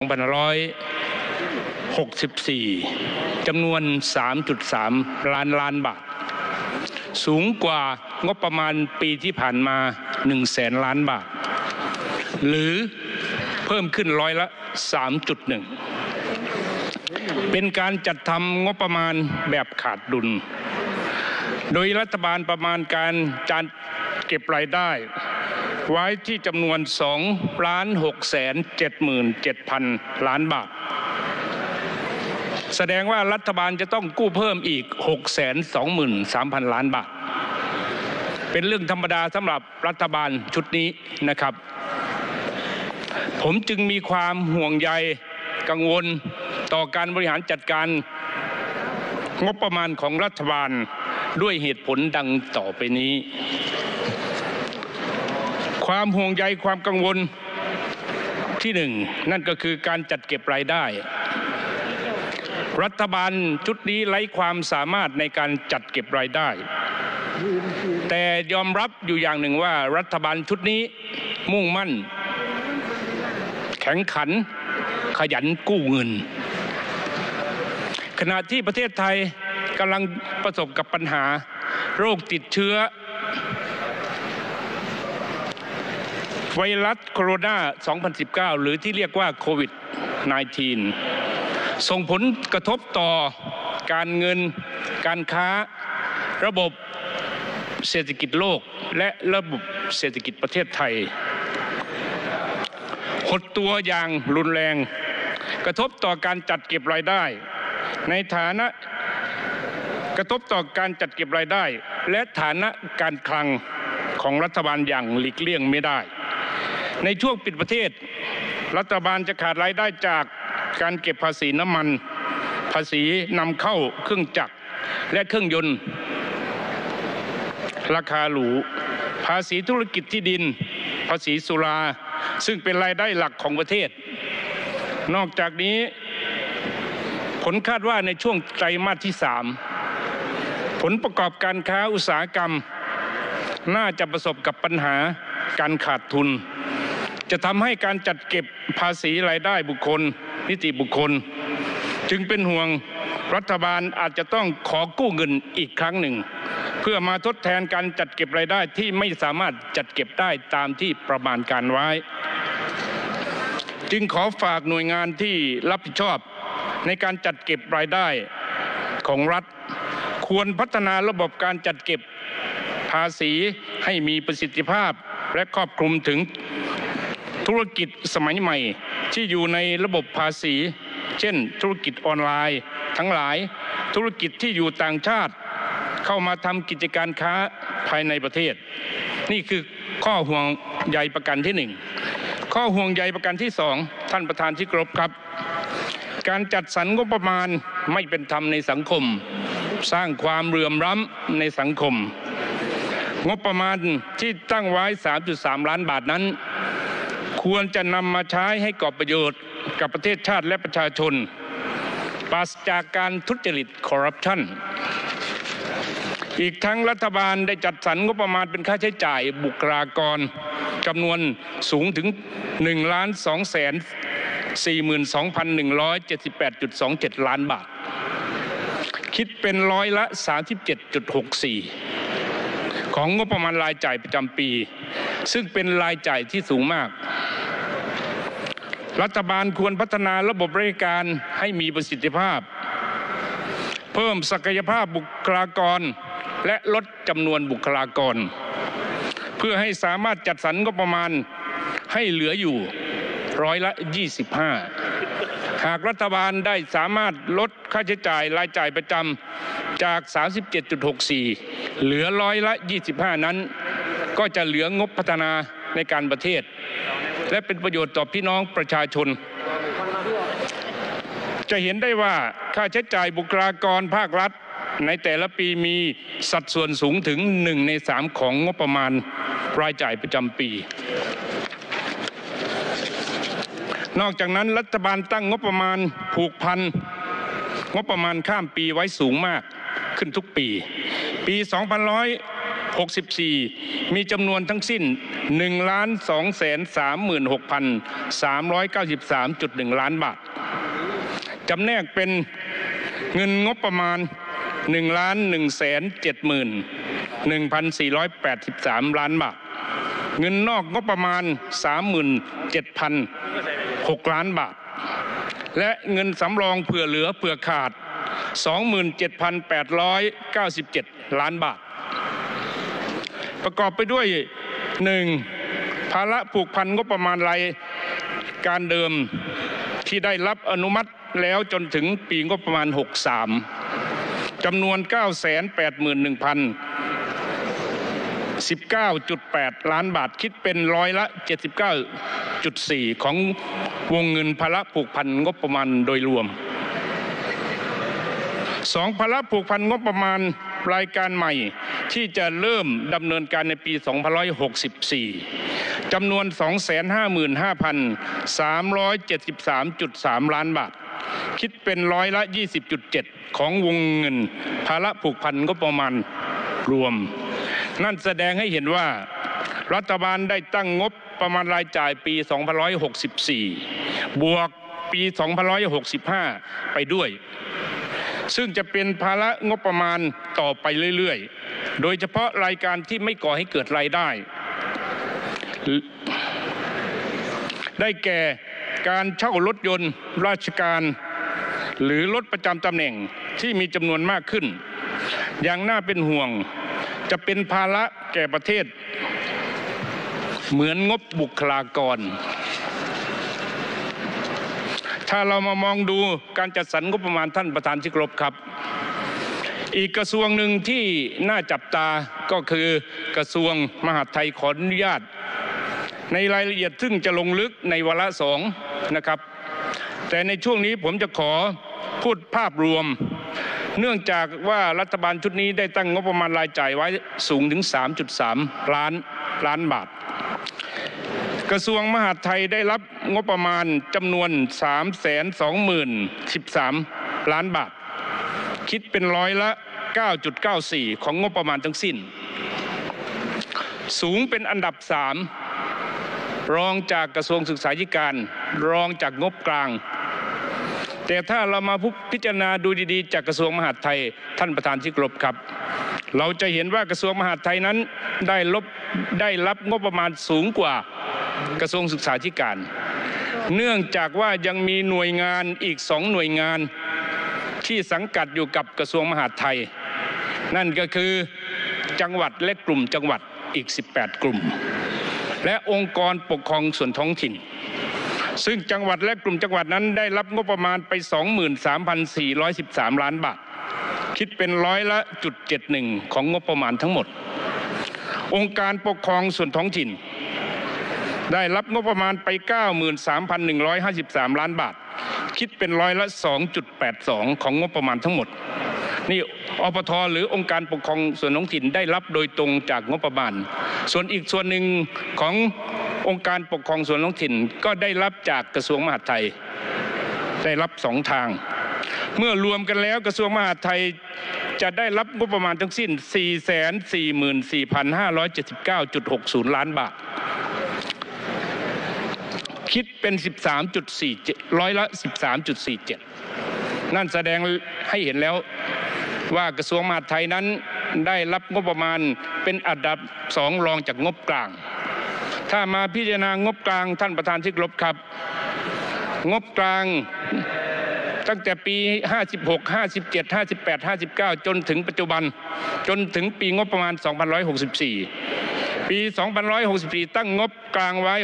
2564 จำนวน 3.3 ล้านบาทสูงกว่างบประมาณปีที่ผ่านมา 100,000 ล้านบาทหรือเพิ่มขึ้นร้อยละ 3.1 เป็นการจัดทำงบประมาณแบบขาดดุลโดยรัฐบาลประมาณการจัดเก็บรายได้ไว้ที่จำนวน 2,677,000 ล้านบาทแสดงว่ารัฐบาลจะต้องกู้เพิ่มอีก 623,000 ล้านบาทเป็นเรื่องธรรมดาสำหรับรัฐบาลชุดนี้นะครับผมจึงมีความห่วงใยกังวลต่อการบริหารจัดการงบประมาณของรัฐบาลด้วยเหตุผลดังต่อไปนี้ความห่วงใยความกังวลที่หนึ่งนั่นก็คือการจัดเก็บรายได้รัฐบาลชุดนี้ไร้ความสามารถในการจัดเก็บรายได้แต่ยอมรับอยู่อย่างหนึ่งว่ารัฐบาลชุดนี้มุ่งมั่นแข็งขันขยันกู้เงินขณะที่ประเทศไทยกำลังประสบกับปัญหาโรคติดเชื้อไวรัสโคโรนา 2019 หรือที่เรียกว่าโควิด -19 ส่งผลกระทบต่อการเงินการค้าระบบเศรษฐกิจโลกและระบบเศรษฐกิจประเทศไทยหดตัวอย่างรุนแรงกระทบต่อการจัดเก็บรายได้ในฐานะกระทบต่อการจัดเก็บรายได้และฐานะการคลังของรัฐบาลอย่างหลีกเลี่ยงไม่ได้ในช่วงปิดประเทศรัฐบาลจะขาดรายได้จากการเก็บภาษีน้ำมันภาษีนำเข้าเครื่องจักรและเครื่องยนต์ราคาหรูภาษีธุรกิจที่ดินภาษีสุราซึ่งเป็นรายได้หลักของประเทศนอกจากนี้ผลคาดว่าในช่วงไตรมาสที่3ผลประกอบการค้าอุตสาหกรรมน่าจะประสบกับปัญหาการขาดทุนจะทำให้การจัดเก็บภาษีรายได้บุคคลนิติบุคคลจึงเป็นห่วงรัฐบาลอาจจะต้องขอกู้เงินอีกครั้งหนึ่งเพื่อมาทดแทนการจัดเก็บรายได้ที่ไม่สามารถจัดเก็บได้ตามที่ประมาณการไว้จึงขอฝากหน่วยงานที่รับผิดชอบในการจัดเก็บรายได้ของรัฐควรพัฒนาระบบการจัดเก็บภาษีให้มีประสิทธิภาพและครอบคลุมถึงธุรกิจสมัยใหม่ที่อยู่ในระบบภาษีเช่นธุรกิจออนไลน์ทั้งหลายธุรกิจที่อยู่ต่างชาติเข้ามาทำกิจการค้าภายในประเทศนี่คือข้อห่วงใยประการที่1ข้อห่วงใยประการที่2ท่านประธานที่เคารพครับการจัดสรรงบประมาณไม่เป็นธรรมในสังคมสร้างความเหลื่อมล้ำในสังคมงบประมาณที่ตั้งไว้ 3.3 ล้านบาทนั้นควรจะนำมาใช้ให้ก่อประโยชน์กับประเทศชาติและประชาชนปราศจากการทุจริตคอร์รัปชันอีกทั้งรัฐบาลได้จัดสรรงบประมาณเป็นค่าใช้จ่ายบุคลากรจำนวนสูงถึง 1,242,178.27 ล้านบาทคิดเป็นร้อยละ 37.64 ของงบประมาณรายจ่ายประจำปีซึ่งเป็นรายจ่ายที่สูงมากรัฐบาลควรพัฒนาระบบบริการให้มีประสิทธิภาพเพิ่มศักยภาพบุคลากรและลดจำนวนบุคลากรเพื่อให้สามารถจัดสรรงบประมาณให้เหลืออยู่ร้อยละ 25หากรัฐบาลได้สามารถลดค่าใช้จ่ายรายจ่ายประจำจาก 37.64 เหลือร้อยละ 25นั้นก็จะเหลืองบพัฒนาในการประเทศและเป็นประโยชน์ต่อพี่น้องประชาชนจะเห็นได้ว่าค่าใช้จ่ายบุคลากรภาครัฐในแต่ละปีมีสัดส่วนสูงถึง1 ใน 3ของงบประมาณรายจ่ายประจำปีนอกจากนั้นรัฐบาลตั้งงบประมาณผูกพันงบประมาณข้ามปีไว้สูงมากขึ้นทุกปีปี 2564มีจำนวนทั้งสิ้น 1,236,393.1 ล้านบาทจำแนกเป็นเงินงบประมาณ 1,170,1,483 ล้านบาทเงินนอกงบประมาณ 37,006 ล้านบาทและเงินสำรองเผื่อเหลือเผื่อขาด 27,897 ล้านบาทประกอบไปด้วย 1. ภาระผูกพันงบประมาณรายการเดิมที่ได้รับอนุมัติแล้วจนถึงปีงบประมาณ 63 จำนวน 981,019.8 ล้านบาทคิดเป็นร้อยละ 79.4 ของวงเงินภาระผูกพันงบประมาณโดยรวม 2. ภาระผูกพันงบประมาณรายการใหม่ที่จะเริ่มดำเนินการในปี 2564 จำนวน 255,373.3 ล้านบาทคิดเป็นร้อยละ 20.7 ของวงเงินภาระผูกพันงบประมาณรวมนั่นแสดงให้เห็นว่ารัฐบาลได้ตั้งงบประมาณรายจ่ายปี 2564 บวกปี 2565 ไปด้วยซึ่งจะเป็นภาระงบประมาณต่อไปเรื่อยๆโดยเฉพาะรายการที่ไม่ก่อให้เกิดรายได้ได้แก่การเช่ารถยนต์ราชการหรือรถประจำตำแหน่งที่มีจำนวนมากขึ้นอย่างน่าเป็นห่วงจะเป็นภาระแก่ประเทศเหมือนงบบุคลากรถ้าเรามามองดูการจัดสรรงบประมาณท่านประธานที่เคารพครับอีกกระทรวงหนึ่งที่น่าจับตาก็คือกระทรวงมหาดไทยขออนุญาตในรายละเอียดซึ่งจะลงลึกในวาระ2นะครับแต่ในช่วงนี้ผมจะขอพูดภาพรวมเนื่องจากว่ารัฐบาลชุดนี้ได้ตั้งงบประมาณรายจ่ายไว้สูงถึง 3.3 ล้านบาทกระทรวงมหาดไทยได้รับงบประมาณจำนวน 320,013 ล้านบาทคิดเป็นร้อยละ 9.94 ของงบประมาณทั้งสิ้นสูงเป็นอันดับ3รองจากกระทรวงศึกษาธิการรองจากงบกลางแต่ถ้าเรามาพิจารณาดูดีๆจากกระทรวงมหาดไทยท่านประธานที่เคารพครับเราจะเห็นว่ากระทรวงมหาดไทยนั้นได้รับงบประมาณสูงกว่ากระทรวงศึกษาธิการเนื่องจากว่ายังมีหน่วยงานอีก2หน่วยงานที่สังกัดอยู่กับกระทรวงมหาดไทยนั่นก็คือจังหวัดและกลุ่มจังหวัดอีก18กลุ่มและองค์กรปกครองส่วนท้องถิ่นซึ่งจังหวัดและกลุ่มจังหวัดนั้นได้รับงบประมาณไป 23,413 ล้านบาทคิดเป็นร้อยละ 0.71 ของงบประมาณทั้งหมดองค์การปกครองส่วนท้องถิ่นได้รับงบประมาณไป 93,153 ล้านบาทคิดเป็นร้อยละ 2.82 ของงบประมาณทั้งหมดนี่อปท.หรือองค์การปกครองส่วนท้องถิ่นได้รับโดยตรงจากงบประมาณส่วนอีกส่วนหนึ่งขององค์การปกครองส่วนท้องถิ่นก็ได้รับจากกระทรวงมหาดไทยได้รับ2ทางเมื่อรวมกันแล้วกระทรวงมหาดไทยจะได้รับงบประมาณทั้งสิ้น 444,579.60 ล้านบาทคิดเป็น 13.47 ร้อยละ 13.47 นั่นแสดงให้เห็นแล้วว่ากระทรวงมหาดไทยนั้นได้รับงบประมาณเป็นอันดับ2รองจากงบกลางถ้ามาพิจารณางบกลางท่านประธานที่เคารพครับงบกลางตั้งแต่ปี56 57 58 59จนถึงปัจจุบันจนถึงปีงบประมาณ2564ปี2564ตั้งงบกลางไว้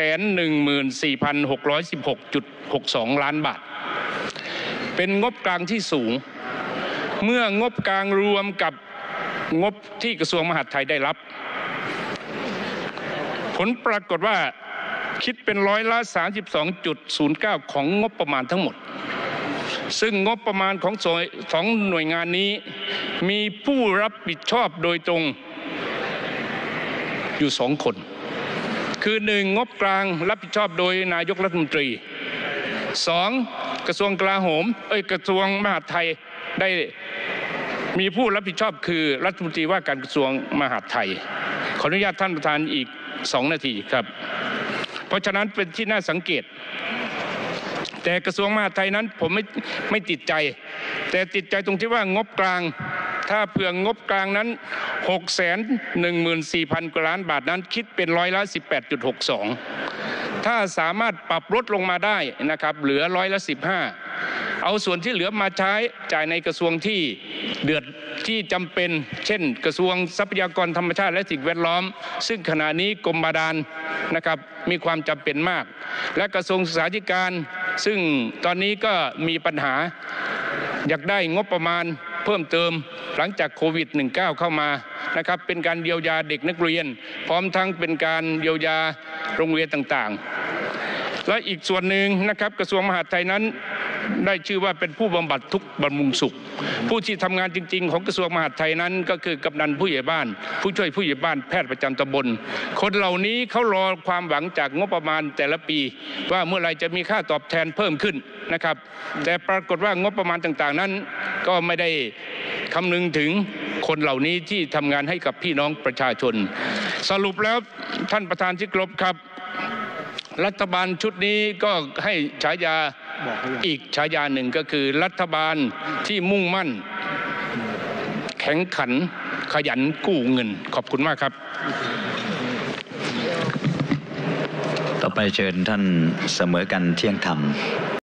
614,616.62 ล้านบาทเป็นงบกลางที่สูงเมื่องบกลางรวมกับงบที่กระทรวงมหาดไทยได้รับผลปรากฏว่าคิดเป็นร้อยละ 32.09 ของงบประมาณทั้งหมดซึ่งงบประมาณของ2หน่วยงานนี้มีผู้รับผิดชอบโดยตรงอยู่2คนคือ1งบกลางรับผิดชอบโดยนายกรัฐมนตรี2กระทรวงกลาโหมกระทรวงมหาดไทยได้มีผู้รับผิดชอบคือรัฐมนตรีว่าการกระทรวงมหาดไทยขออนุญาตท่านประธานอีก2 นาทีครับเพราะฉะนั้นเป็นที่น่าสังเกตแต่กระทรวงมหาดไทยนั้นผมไม่ติดใจแต่ติดใจตรงที่ว่างบกลางถ้าเผื่องบกลางนั้น 614,000 กว่าล้านบาทนั้นคิดเป็น18.62%ถ้าสามารถปรับลดลงมาได้นะครับเหลือ15%เอาส่วนที่เหลือมาใช้จ่ายในกระทรวงที่เดือดที่จำเป็นเช่นกระทรวงทรัพยากรธรรมชาติและสิ่งแวดล้อมซึ่งขณะนี้กรมบาดาลนะครับมีความจำเป็นมากและกระทรวงศึกษาธิการซึ่งตอนนี้ก็มีปัญหาอยากได้งบประมาณเพิ่มเติมหลังจากโควิด -19 เข้ามานะครับเป็นการเยียวยาเด็กนักเรียนพร้อมทั้งเป็นการเยียวยาโรงเรียนต่างๆและอีกส่วนหนึ่งนะครับกระทรวงมหาดไทยนั้นได้ชื่อว่าเป็นผู้บำบัดทุกข์บำรุงสุขผู้ที่ทำงานจริงๆของกระทรวงมหาดไทยนั้นก็คือกำนันผู้ใหญ่บ้านผู้ช่วยผู้ใหญ่บ้านแพทย์ประจำตำบลคนเหล่านี้เขารอความหวังจากงบประมาณแต่ละปีว่าเมื่อไรจะมีค่าตอบแทนเพิ่มขึ้นนะครับแต่ปรากฏว่างบประมาณต่างๆนั้นก็ไม่ได้คำนึงถึงคนเหล่านี้ที่ทำงานให้กับพี่น้องประชาชนสรุปแล้วท่านประธานที่เคารพครับรัฐบาลชุดนี้ก็ให้ฉายาอีกฉายาหนึ่งก็คือรัฐบาลที่มุ่งมั่นแข็งขันขยันกู้เงินขอบคุณมากครับต่อไปเชิญท่านเสมอกันเที่ยงธรรม